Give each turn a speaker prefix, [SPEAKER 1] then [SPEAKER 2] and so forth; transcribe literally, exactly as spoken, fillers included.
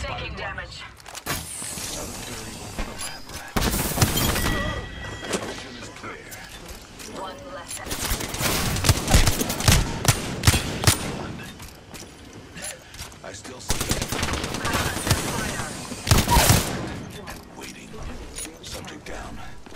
[SPEAKER 1] Taking damage. One less enemy.
[SPEAKER 2] I still see it. Waiting. Subject down.